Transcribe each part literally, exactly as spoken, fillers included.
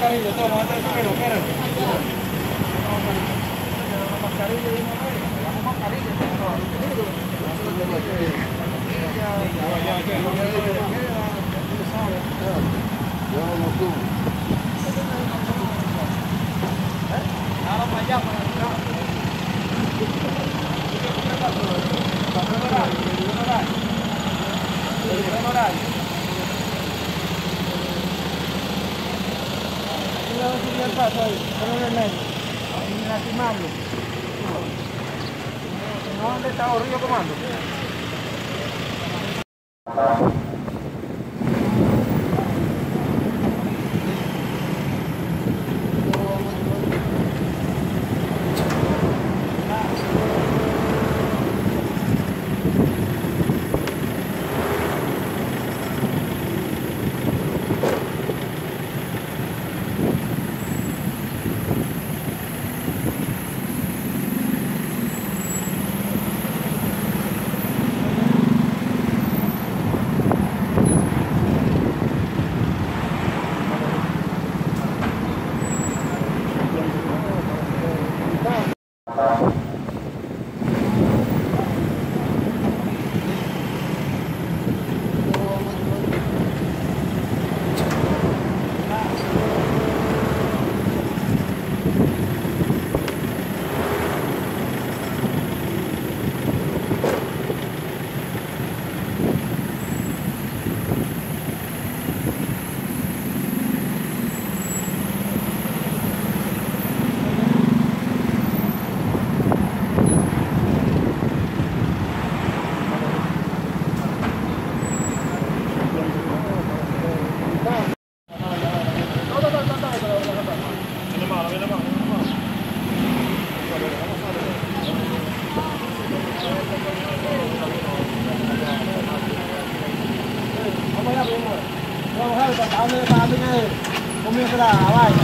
mascarilla, toma, antes de subirlo, espérate. Una mascarilla y una vez. Damos mascarilla. Ahora para allá, para allá. Pasó el horario, el horario. El horario. Aquí va a subir el paso ahí, ponlo en medio. Ahí lastimarlo. ¿No dónde está Río Comando? Comienza la vaina.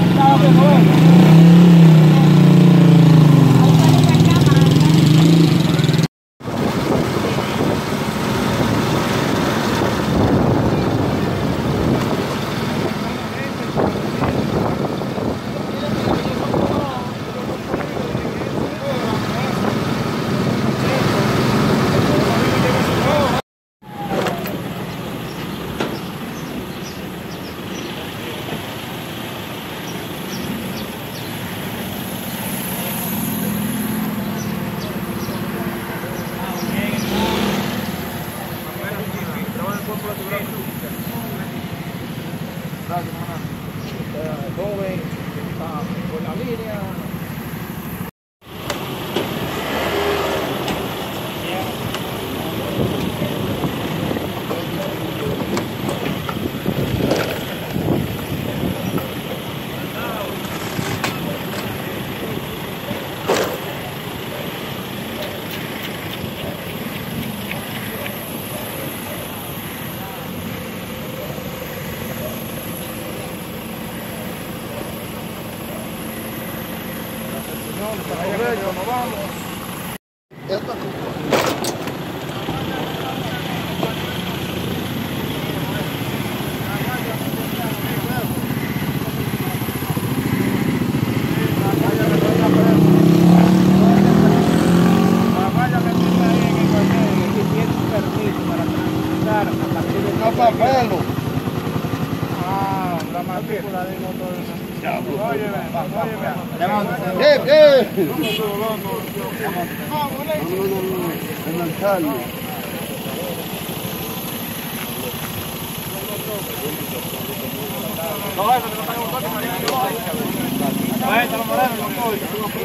Joven, está por la línea. Nos vamos. Esto es no papelo. Ah, la matrícula de motor. Oye, ven, oye, ven. En el Cali. No, eso no está en un coche, no. Ahí está los morenos, no estoy.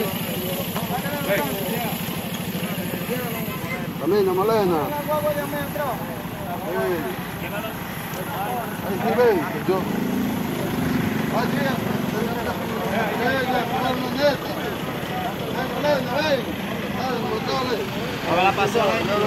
Camina, Malena. Ahí sí ven, yo. Ahí sí, ahora la pasó.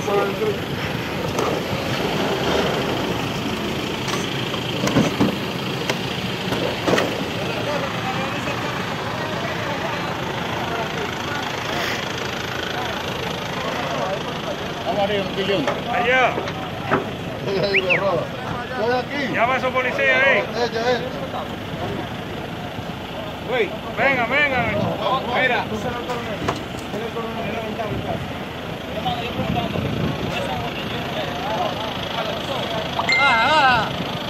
Vamos arriba, un millón. Allá. Estoy aquí. Llama a esos policías ahí. Uy, venga, venga. Mira. Ah, ah.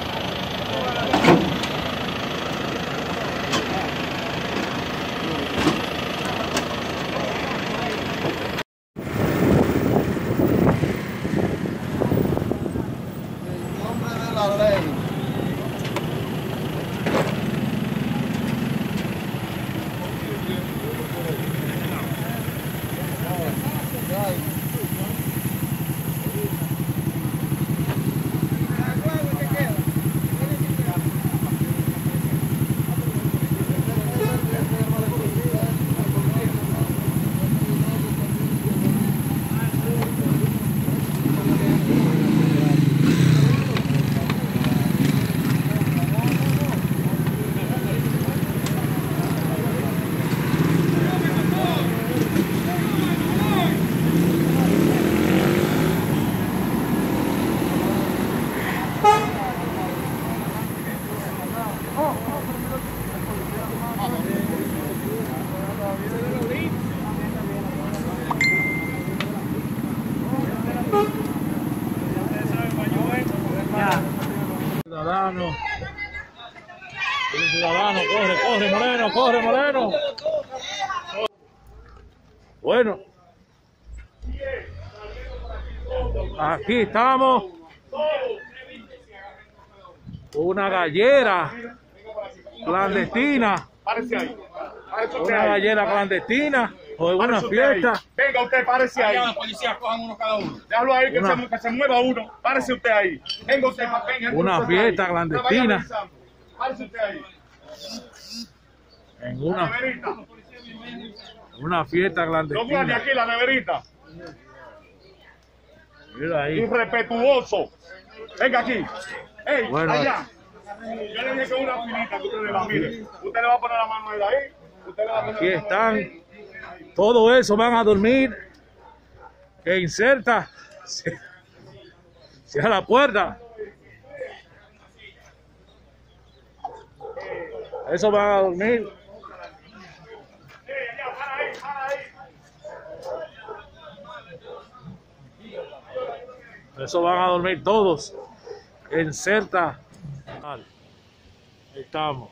Ciudadano, el ciudadano, corre, corre, Moreno, corre, Moreno. Bueno, aquí estamos. Una gallera clandestina. Una gallera clandestina. O una fiesta. Venga usted, párese ahí. Allá la policía cojan uno cada uno. Déjalo ahí que, Una- se, que se mueva uno. Párese usted ahí. Venga usted, venga. Una usted fiesta ahí. clandestina. Vaya avisando. Párese usted ahí. En La una, neverita. una fiesta Los guardias clandestina. aquí, la neverita. Mira ahí. Irrespetuoso. Venga aquí. Ey, Bueno, allá. Yo le dije que una finita que ustedes la miren. Usted le va a poner la mano de ahí. Usted le va a poner Aquí la mano de ahí. están. Todo eso van a dormir. Que inserta. Cierra la puerta. Eso van a dormir. Eso van a dormir todos. En Certa. Ahí estamos.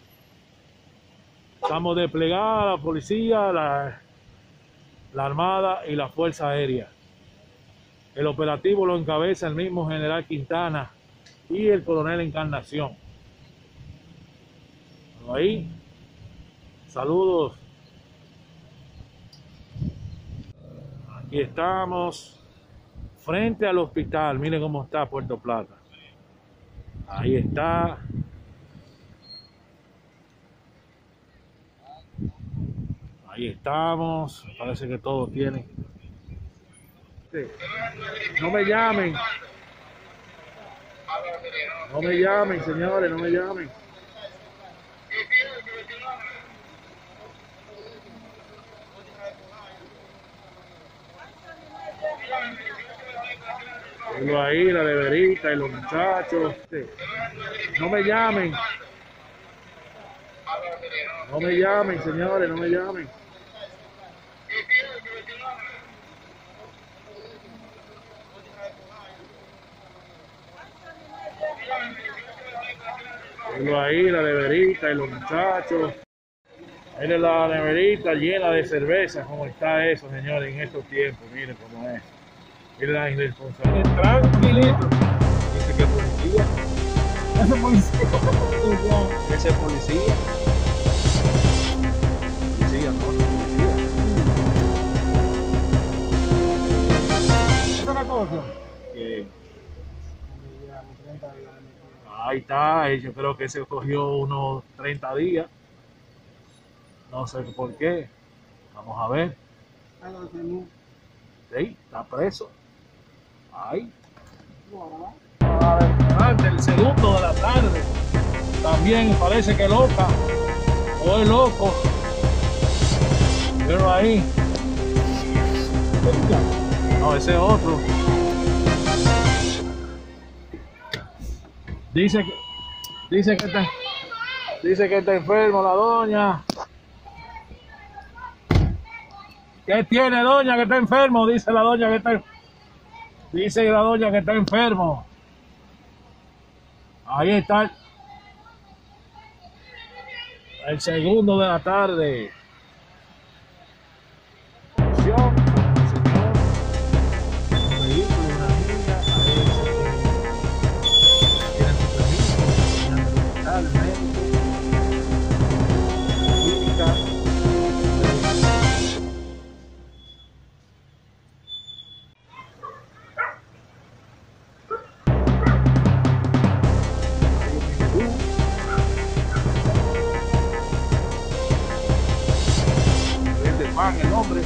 Estamos desplegada la policía, la, la armada y la fuerza aérea. El operativo lo encabeza el mismo general Quintana y el coronel Encarnación. Ahí. Saludos. Aquí estamos. Frente al hospital, miren cómo está Puerto Plata. Ahí está. Ahí estamos. Parece que todos tienen. No me llamen. No me llamen, señores, no me llamen. Tengo ahí la neverita y los muchachos. No me llamen. No me llamen, señores, no me llamen. Tengo ahí la neverita y los muchachos. Miren la neverita llena de cerveza, como está eso, señores, en estos tiempos. Miren cómo es. Miren la irresponsabilidad. Tranquilito. Dice que policía. Ese policía. Ese policía. Policía, no, no policía. ¿Es una cosa? Que- Ahí está, y yo creo que se cogió unos treinta días. No sé por qué. Vamos a ver. Sí, está preso. Ahí. Adelante, el segundo de la tarde. También parece que loca. O es loco. Pero ahí. No, ese es otro. Dice que, dice que está, Dice que está enfermo la doña. ¿Qué tiene, doña, que está enfermo? Dice la doña que está Dice la doña que está enfermo. Ahí está el, el segundo de la tarde. Atención, señor. Un vehículo, una niña, a ver si tiene su permiso, hospital, médico, clínica. El nombre.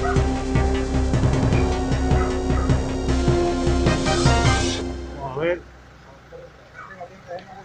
Vamos a ver.